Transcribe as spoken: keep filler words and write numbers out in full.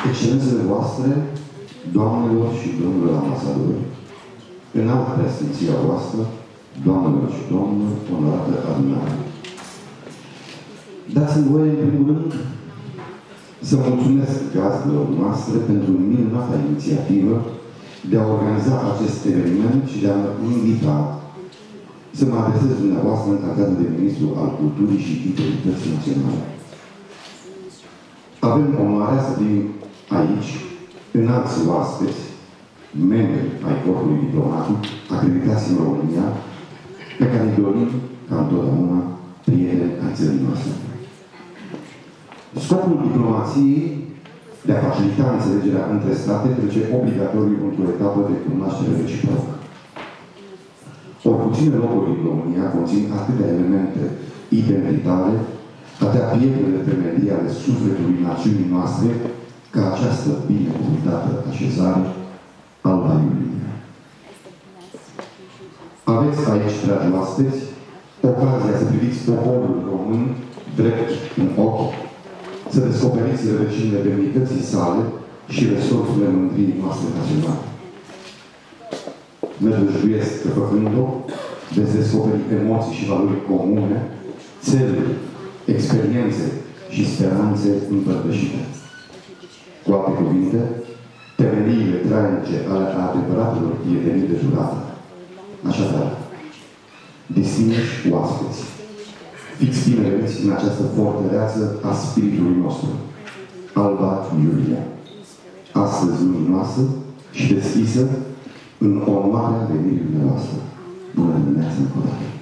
Excelențele voastre, doamnelor și domnilor ambasadori, înaltă preasfinția voastră, doamnelor și domnilor, onorată adunare. Dați-mi voie, în primul rând, să mulțumesc gazdelor noastre pentru minunata inițiativă de a organiza acest eveniment și de a mă invita să mă adresez dumneavoastră în calitate de Ministru al Culturii și Identității Naționale. Avem onoarea să fim aici, înalți oaspeți, membri ai corpului diplomatic, acreditați în România, pe care îi dorim, ca întotdeauna, prieteni ai țării noastre. Scopul diplomației de a facilita înțelegerea între state trece obligatoriu într-o etapă de cunoaștere reciprocă. Ori puține locuri din România conțin atâtea elemente identitare, atâtea pietre de temelie ale sufletului națiunii noastre, ca această binecuvântată așezare, Alba Iulia. Aveți aici, dragi oaspeți, ocazia să priviți poporul român drept în ochi, să descoperiți rădăcinile demnității sale și resursurile mândriei noastre naționale. Nădăjduiesc că, făcând-o, veți descoperi emoții și valori comune, țeluri, experiențe și speranțe împărtășite. Cu alte cuvinte, temeliile trainice ale adevăratelor prietenii de jurată. Așadar, distinși oaspeți, fiți tineriți în această fortăreață a spiritului nostru, Alba Iulia, astăzi luminoasă și deschisă în onoarea venirii noastre. Bună dimineața încă o dată!